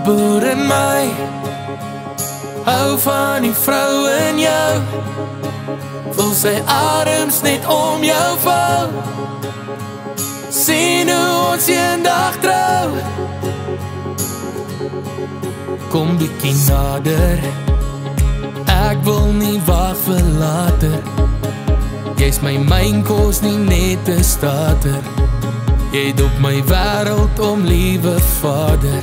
boer in my hou van die vrou in jou, wil sy adems net om jou val, sien hoe ons eendag trou. Kom bietjie nader, ek wil nie wag vir later, jy's my kos nie net 'n starter, jy dop my wêreld om, liewe vader.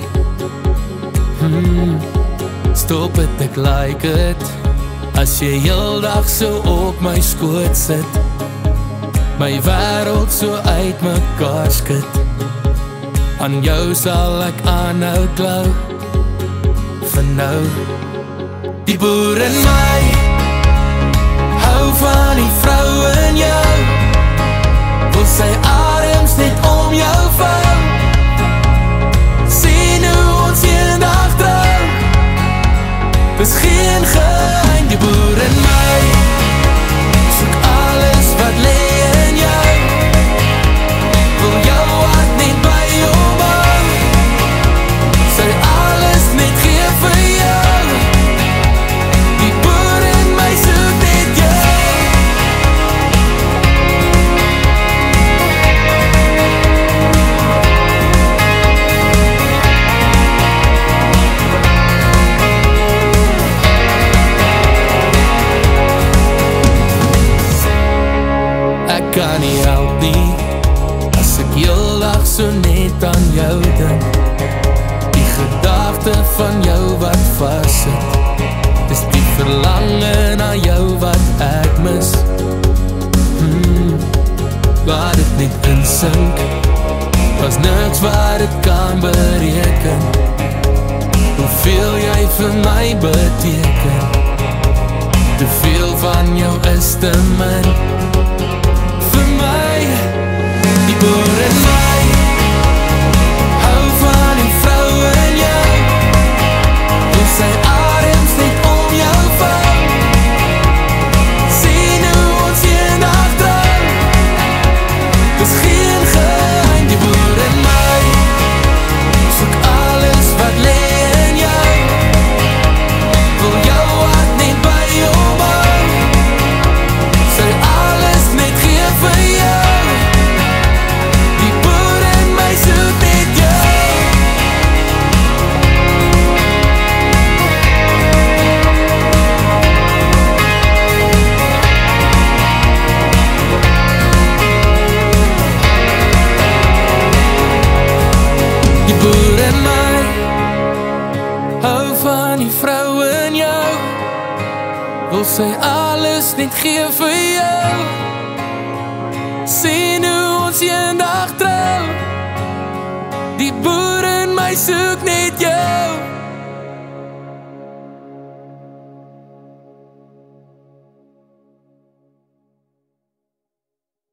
Stop het, ek like het, as jy heeldag so op my skoot sit, my wêreld so uit mekaar skud, aan jou sal ek aanhou klou, vir nou. Die boer in my hou van die vrou in jou, wil sy adems net om jou vou, sien hoe ons eendag trou, dis geen geheim. Die boer in my soek alles wat lê in jou, wil jou hart net by hom hou, sy alles net gee vir jou. Die boer in my soek net jou. Ek kan nie help nie, as ek heeldag so net aan jou dink, die gedagte van jou wat vassit, dis die verlange na jou wat ek mis. Laat het net insink, was niks wat het kan bereken, hoeveel jy vir my beteken, te veel van jou is te min. Die boer in my hou van die vrou in jou, wil sy adems net om jou vou, sien hoe ons eendag trou, dis geen geheim. Die boer in my soek alles wat lê in jou, wil jou hart net by hom hou, sy alles net gee vir jou. Die boer in my hou van die vrou in jou, wil sy alles net gee vir jou, sien hoe ons eendag trou, die boer in my soek net jou.